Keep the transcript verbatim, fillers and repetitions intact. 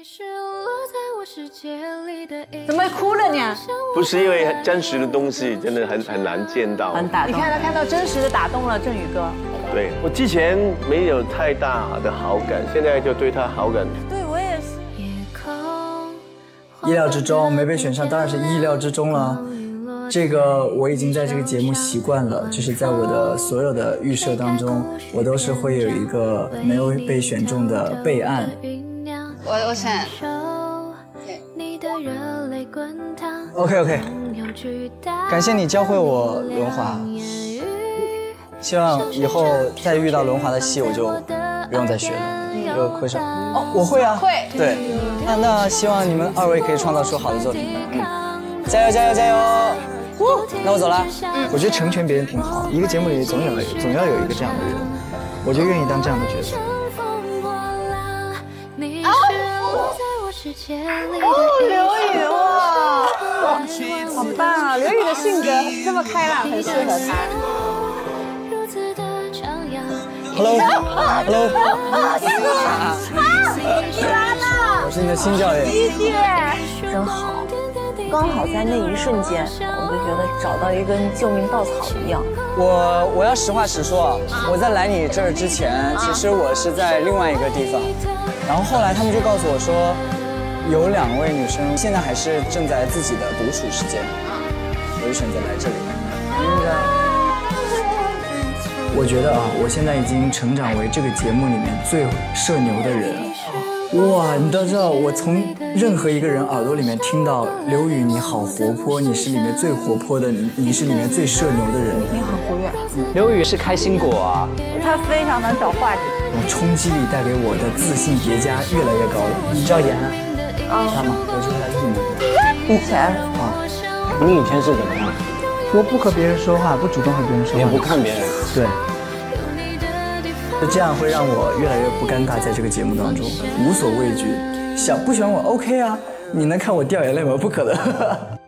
怎么哭了呢？ 不是因为真实的东西真的很很难见到， 很打动。你看他看到真实的打动了振宇哥。 对我之前没有太大的好感，现在就对他好感。 对我也是。 意料之中没被选上，当然是意料之中了。这个我已经在这个节目习惯了，就是在我的所有的预设当中，我都是会有一个没有被选中的备案。 我我选。 OK OK， 感谢你教会我轮滑，希望以后再遇到轮滑的戏，我就不用再学了，就会上。哦，我会啊， 会。 对，那那希望你们二位可以创造出好的作品。嗯，加油加油加油！那我走了。嗯，我觉得成全别人挺好，一个节目里总有总要有一个这样的人，我就愿意当这样的角色。 啊！哦，刘宇哇， 好棒啊！刘宇的性格这么开朗，很适合他。 Hello Hello， 我是你的新教练。 理解，真好。刚好在那一瞬间，我就觉得找到一根救命稻草一样。 我我要实话实说，我在来你这儿之前，其实我是在另外一个地方，然后后来他们就告诉我说，有两位女生现在还是正在自己的独处时间，我就选择来这里。那个，我觉得啊，我现在已经成长为这个节目里面最社牛的人。哇，你都知道，我从任何一个人耳朵里面听到刘宇你好活泼，你是里面最活泼的，你你是里面最社牛的人。 你很活跃。 刘宇是开心果啊， 他非常能找话题。 我冲击力带给我的自信叠加越来越高了。你知道妍啊？知道吗？我就是来艺名。 以前啊， 你以前是怎么样？ 我不和别人说话，不主动和别人说话， 也不看别人。 对。这样会让我越来越不尴尬，在这个节目当中无所畏惧。想不喜欢我 OK 啊，你能看我掉眼泪吗？不可能。